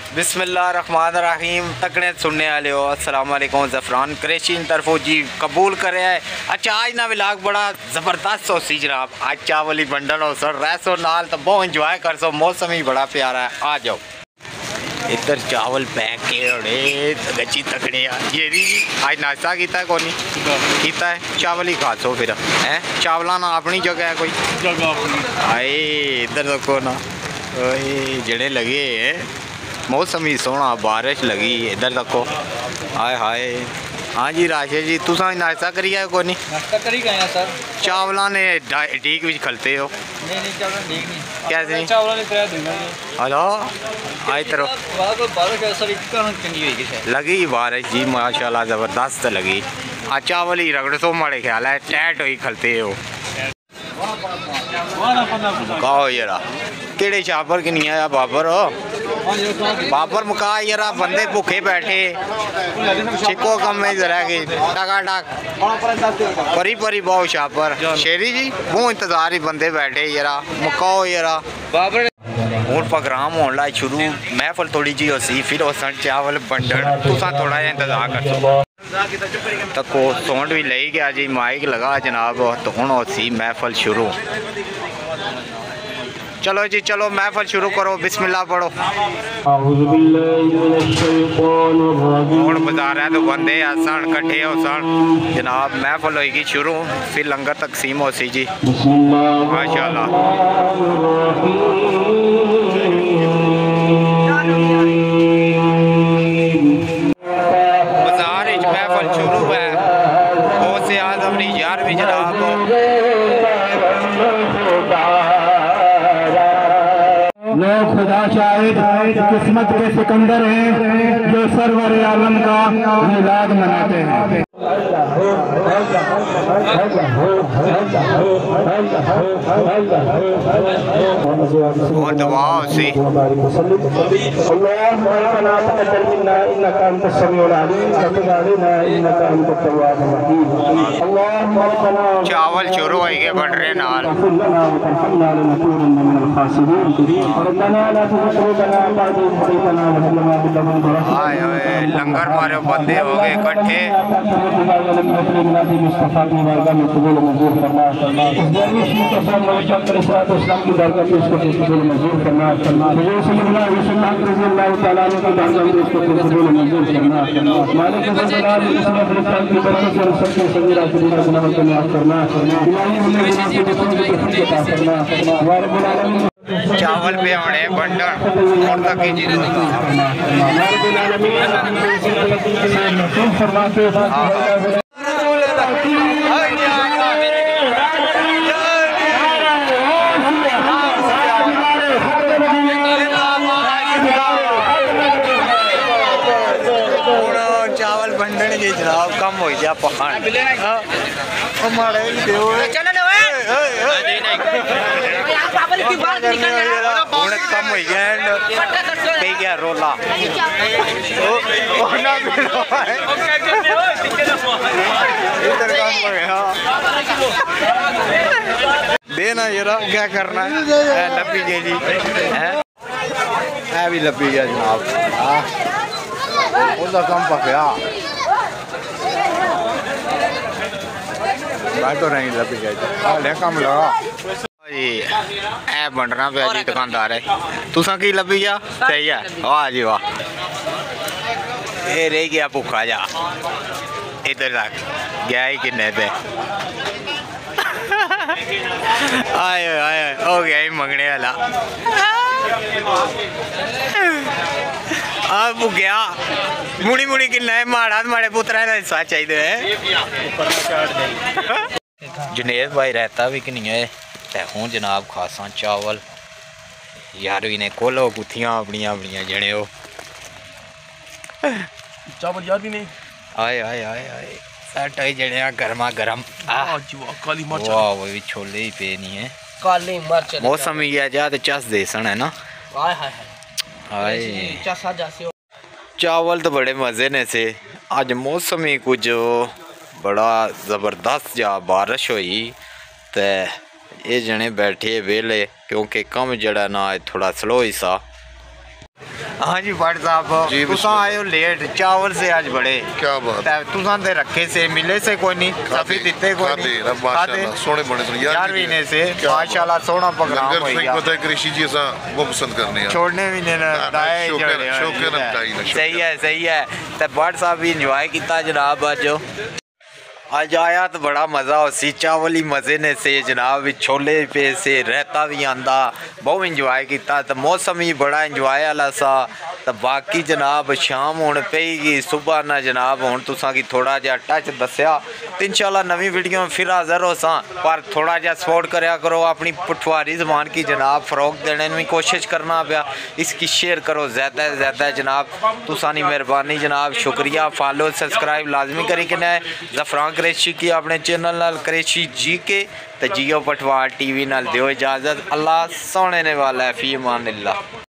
बिस्मिल्लाहिर्रहमानिर्रहीम। तकने सुनने वाले हो, अस्सलाम वालेकुम। ज़फ़रान कुरैशी तरफों जी कबूल करे है। अच्छा आज ना व्लॉग बड़ा ज़बरदस्त हो सी जनाब। आज चावल ही बंडल हो सर रैसो नाल तो बहुत इंजॉय कर सो। मौसम ही बड़ा प्यारा है। आ जाओ इधर चावल पैक के गच्ची तकड़े ये जी आज नाश्ता किया है कोनी किया है चावल ही खा सो फिर है। चावला ना अपनी जगह है कोई जगह आए इधर देखो ना जड़े लगे मौसम ही सोहना बारिश लगी इधर देखो हाय हाय। हाँ जी राशे जी तुसा नाश्ता करी आए कोनी नाश्ता करी गए सर। चावला ने ठीक भी खलते हो नहीं चावल ठीक नहीं कैसे चावल हेलो आई तरह लगी बारिश जी माशाल्लाह ज़बरदस्त लगी। आ चावल ही रगड़ सो माड़े ख्याल है टैट ही खलते हो कहो यारा केड़े छापर की नहीं आया बाबर बाबर मुका यारा बंदे भूखे बैठे चिको कम में जरा की टका टक परी परी बहुत छापर शेरी जी वो इंतजार ही बंदे बैठे यारा मुकाओ यारा बाबर हूँ प्रोग्राम होने ला शुरू महफल थोड़ी जी होसी फिर उसन चावल बंडन तुसा थोड़ा जा इंतजार कर सो तको साउंड भी ले गया जी माइक लगा जनाब तो हूँ होसी महफल शुरू। चलो जी चलो महफल शुरू करो बिस्मिल्लाह पढ़ो। हूँ बाजार है तो बंदे आसन कट्ठे हो सन जनाब महफल होगी शुरू फिर लंगर तकसीम हो सी जी माशाल्लाह। बाजार महफल शुरू है बहुत से आज अपनी यार भी जनाब लोग खुदा शाहिद किस्मत के सिकंदर हैं जो सरवर आलम का मिलाद मनाते हैं। और दवा सी चावल शुरू हो गए बन रहे नाल लंगर मारे बंदे हो गए इकट्ठे चावल पे होने बंडन और तक जी चावल बंडन जी जनाब कम हो जा पहाड़ कम हो गया रोला देना यार क्या करना है लपी गई जी है भी लपी गया जनाब उसका कम पकया बैठो नहीं लपी गया कम लगा ए बंडना पे जी दुकानदार है तुसा की लभी जा सही है वाह जी वाह ये रह गया भूखा जा इधर तक गया ही किन्ने पे आए आए हो गया ही मंगने वाला भुगया मुड़ी मुड़ी किन्ना माड़ा माड़े पुत्रा का हिस्सा चाहिए जुनेद भाई रहता भी कि नहीं है हूँ जनाब खासा चावल यार भी ने खोलो गुत्थियां अपनिया अपनिया जने हो चावल यार भी नहीं आए आए आए आए सेट है जने गर्मा गर्म काली मिर्च वाह वो भी छोले ही पे नहीं है काली मिर्च मौसम ही गया जा तो चस देसन है ना हाय हाय हाय चस आ जासी चावल तो बड़े मज़े ने से आज मौसम ही कुछ बड़ा ज़बरदस्त जा बारिश हुई तो ये जने बैठे वेले क्योंकि कम जड़ा ना थोड़ा स्लो ही सा हाँ जी भट्ट साहब जी, तुसा आए हो लेट चावल से आज बड़े क्या बात है। तुसा ते रखे से मिले से कोई नहीं सफी दिते कोई खाते नहीं रब माशाल्लाह सोने बने सुन यार महीने से माशाल्लाह सोना प्रोग्राम लंगर हो सिंह गया पता है कृषि जी असा वो पसंद करने हैं छोड़ने भी नहीं ना दाए शौकीन सही है ते भट्ट साहब भी इंजॉय किया जनाब आज आया तो बड़ा मज़ा उसी चावल ही मज़े ने से जनाब छोले पे से रहता भी आंदा बहुत इंजॉय किया तो मौसम ही बड़ा इंजॉय वाला सा तो बाकी जनाब शाम होने पेगी सुबह ना जनाब हूँ तुसा की थोड़ा जहा टच दसिया तो इंशाल्लाह नवी वीडियो में फिर हाज़र हो सा पर थोड़ा जहा सपोर्ट करया करो अपनी पठवारी ज़बान की जनाब फ़रोग देने की कोशिश करना पाया इसकी शेयर करो ज़्यादा से ज़्यादा जनाब तुसानी मेहरबानी जनाब शुक्रिया फॉलो सब्सक्राइब लाजमी करी के ना ज़फरान क्रेशी की अपने चैनल नाल क्रेशी जी के तो जियो पठवार टीवी नाल दियो इजाज़त अल्लाह सोने ने वाला है फी अमान अल्लाह।